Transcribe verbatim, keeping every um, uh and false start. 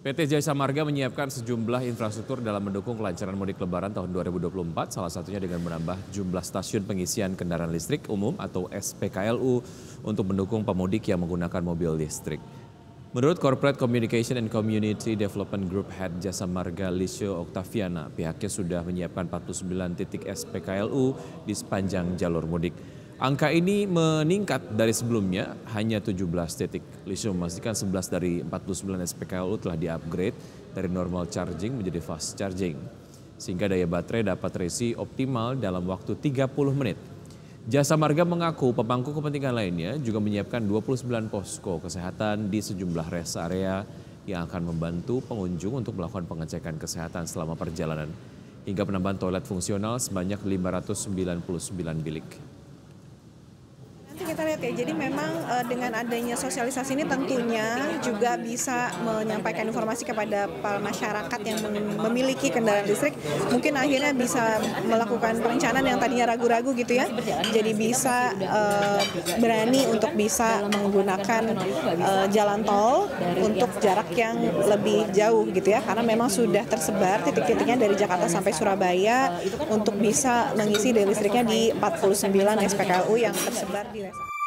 P T Jasa Marga menyiapkan sejumlah infrastruktur dalam mendukung kelancaran mudik lebaran tahun dua ribu dua puluh empat, salah satunya dengan menambah jumlah stasiun pengisian kendaraan listrik umum atau S P K L U untuk mendukung pemudik yang menggunakan mobil listrik. Menurut Corporate Communication and Community Development Group Head Jasa Marga Lisio Oktaviana, pihaknya sudah menyiapkan empat puluh sembilan titik S P K L U di sepanjang jalur mudik. Angka ini meningkat dari sebelumnya hanya tujuh belas titik. Lisio memastikan sebelas dari empat puluh sembilan S P K L U telah di-upgrade dari normal charging menjadi fast charging, sehingga daya baterai dapat terisi optimal dalam waktu tiga puluh menit. Jasa Marga mengaku pemangku kepentingan lainnya juga menyiapkan dua puluh sembilan posko kesehatan di sejumlah rest area yang akan membantu pengunjung untuk melakukan pengecekan kesehatan selama perjalanan, hingga penambahan toilet fungsional sebanyak lima ratus sembilan puluh sembilan bilik. Nanti kita lihat ya, jadi memang uh, dengan adanya sosialisasi ini tentunya juga bisa menyampaikan informasi kepada para masyarakat yang memiliki kendaraan listrik, mungkin akhirnya bisa melakukan perencanaan yang tadinya ragu-ragu gitu ya, jadi bisa uh, berani untuk bisa menggunakan uh, jalan tol untuk jarak yang lebih jauh gitu ya, karena memang sudah tersebar titik-titiknya dari Jakarta sampai Surabaya untuk bisa mengisi daya listriknya di empat puluh sembilan S P K L U yang tersebar di